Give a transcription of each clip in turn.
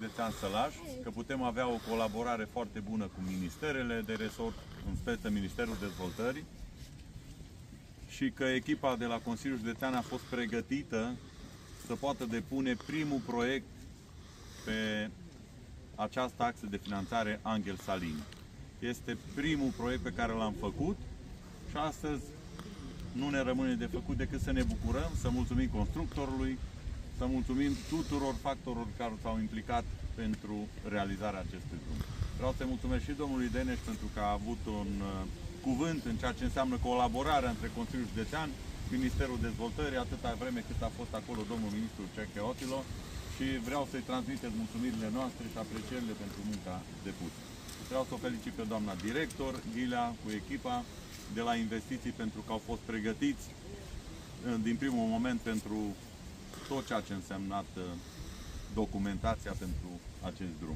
Județean Sălaș, că putem avea o colaborare foarte bună cu ministerele de resort, în speță Ministerul Dezvoltării, și că echipa de la Consiliul Județean a fost pregătită să poată depune primul proiect pe această axă de finanțare Anghel Saligny. Este primul proiect pe care l-am făcut și astăzi nu ne rămâne de făcut decât să ne bucurăm, să mulțumim constructorului, să mulțumim tuturor factorilor care s-au implicat pentru realizarea acestui drum. Vreau să mulțumesc și domnului Deneș pentru că a avut un cuvânt în ceea ce înseamnă colaborarea între Consiliul Județean, Ministerul Dezvoltării, atâta vreme cât a fost acolo domnul ministru Ceche Otilo, și vreau să-i transmiteți mulțumirile noastre și aprecierile pentru munca depusă. Vreau să o felicit pe doamna director, Ghilea, cu echipa de la investiții, pentru că au fost pregătiți din primul moment pentru tot ceea ce a însemnat documentația pentru acest drum.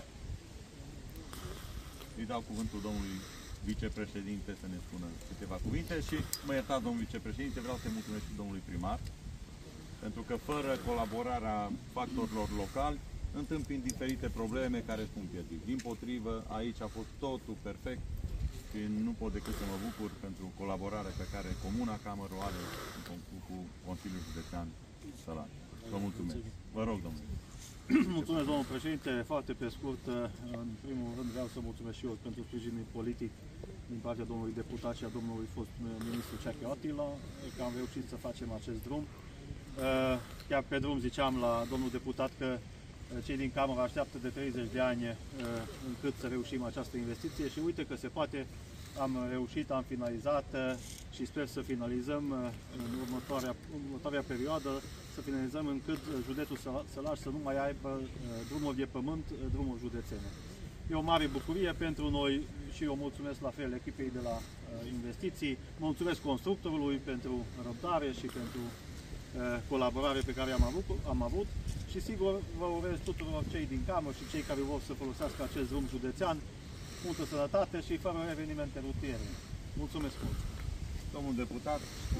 Îi dau cuvântul domnului vicepreședinte să ne spună câteva cuvinte și mă iertați, domnul vicepreședinte, vreau să-i mulțumesc și domnului primar, pentru că fără colaborarea factorilor locali întâmpin diferite probleme care sunt pierdute. Dimpotrivă, aici a fost totul perfect și nu pot decât să mă bucur pentru colaborarea pe care Comuna Cameră o are cu Consiliul Județean Sălaș. Vă mulțumesc. Vă rog, domnule. Mulțumesc, domnul președinte. Foarte pe scurt, în primul rând vreau să mulțumesc și eu pentru sprijinul politic din partea domnului deputat și a domnului fost ministru Ceche Otilo, că am reușit să facem acest drum. Chiar pe drum ziceam la domnul deputat că cei din Cameră așteaptă de 30 de ani încât să reușim această investiție și uite că se poate. Am reușit, am finalizat și sper să finalizăm în următoarea perioadă, să finalizăm încât județul Sălaș să nu mai aibă drumuri de pământ, drumuri județene. E o mare bucurie pentru noi și eu mulțumesc la fel echipei de la investiții, mulțumesc constructorului pentru răbdare și pentru colaborare pe care am avut și sigur vă urez tuturor cei din Cameră și cei care vor să folosească acest drum județean multă sănătate și fără evenimente rutiere. Mulțumesc mult! Domnul deputat,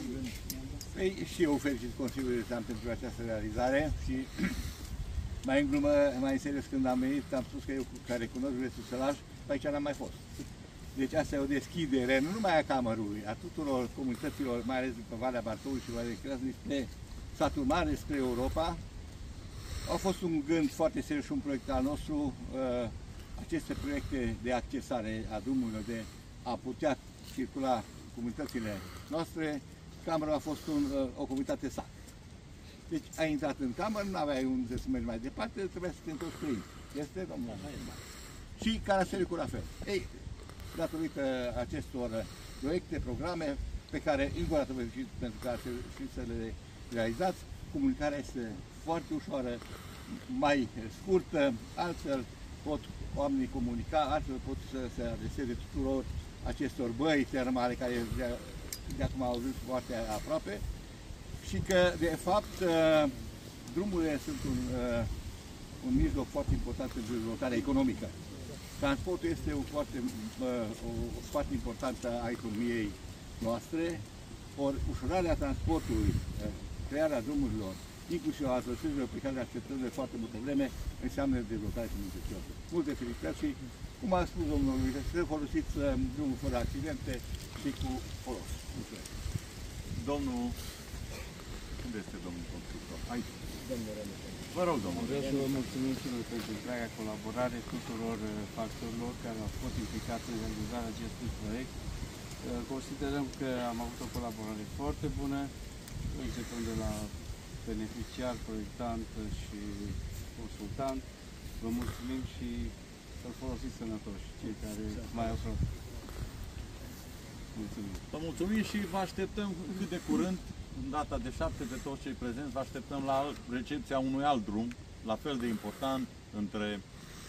și eu felicit Consiliul Județean pentru această realizare și mai în glumă, mai în serios, când am venit, am spus că eu care cunosc județul Sălaș, pe aici n-am mai fost. Deci asta e o deschidere, nu numai a Camerului, a tuturor comunităților, mai ales după Valea Bartoului și Valea Crăsnii, spre satul mare, spre Europa. A fost un gând foarte serios și un proiect al nostru, aceste proiecte de accesare a drumurilor, de a putea circula comunitățile noastre. Camera a fost o comunitate sat. Deci ai intrat în cameră, nu aveai unde să mergi mai departe, trebuia să te întorci pe ei. Este, domnul? Și carasericul la fel. Ei, datorită acestor proiecte, programe, pe care încă o dată vă felicit pentru că ați reușit să le realizați, comunicarea este foarte ușoară, mai scurtă, altfel pot oamenii comunica, altfel pot să se adreseze tuturor acestor băi termale care de acum au ajuns foarte aproape și că, de fapt, drumurile sunt un mijloc foarte important pentru dezvoltarea economică. Transportul este o foarte importantă a economiei noastre, ori ușurarea transportului, crearea drumurilor, inclusiv a adversărilor pe care le așteptăm de foarte multă vreme, înseamnă dezvoltare comunităților. Multe felicitări și, cum a spus domnul, să folosiți drumul fără accidente și cu folos. Mulțumesc. Domnul, unde este domnul constructor? Aici. Domnule, vă rog, domnul. Vreau să vă mulțumim și noi pentru întreaga colaborare tuturor factorilor care au fost implicați în realizarea acestui proiect. Considerăm că am avut o colaborare foarte bună, începând de la beneficiar, proiectant și consultant. Vă mulțumim și să-l folosiți sănătoși, cei care mai au fost. Mulțumim. Vă mulțumim și vă așteptăm cât de curând, în data de 7, pe toți cei prezenți, vă așteptăm la recepția unui alt drum, la fel de important, între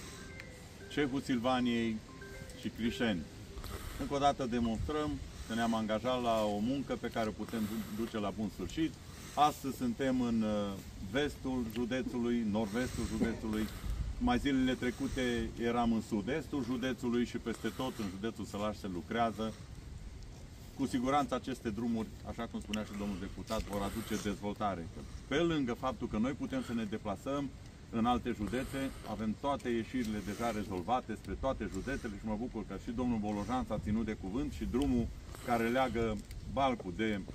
Cehul Silvaniei și Crișeni. Încă o dată demonstrăm că ne-am angajat la o muncă pe care o putem duce la bun sfârșit. Astăzi suntem în vestul județului, nord-vestul județului. Mai zilele trecute eram în sud-estul județului și peste tot în județul Sălaș se lucrează. Cu siguranță aceste drumuri, așa cum spunea și domnul deputat, vor aduce dezvoltare. Pe lângă faptul că noi putem să ne deplasăm, în alte județe. Avem toate ieșirile deja rezolvate spre toate județele și mă bucur că și domnul Bolojan s-a ținut de cuvânt și drumul care leagă Balcul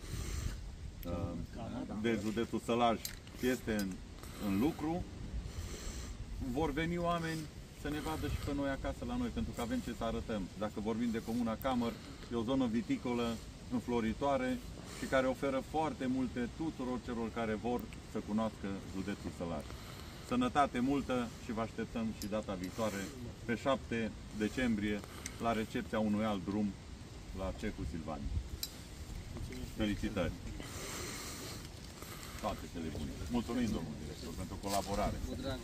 de județul Sălaj este în lucru. Vor veni oameni să ne vadă și pe noi acasă la noi, pentru că avem ce să arătăm. Dacă vorbim de Comuna Camăr, e o zonă viticolă înfloritoare și care oferă foarte multe tuturor celor care vor să cunoască județul Sălaj. Sănătate multă și vă așteptăm și data viitoare, pe 7 decembrie, la recepția unui alt drum la Cehul Silvanii. Felicitări! Toate cele bune. Mulțumim, domnul director, pentru colaborare.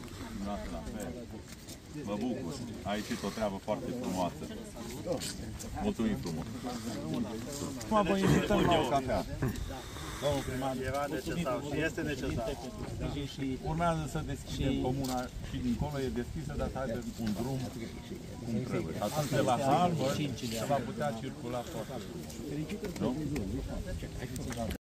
Mă bucur. A ieșit o treabă foarte frumoasă. Mulțumim frumos. Acum vă invităm la o cafea. Domnul primar, era necesar și este necesar. urmează să deschidem comuna și dincolo e deschisă, dar să aibă un drum cum trebuie. Atunci de la salvă se va putea circula foarte. Nu?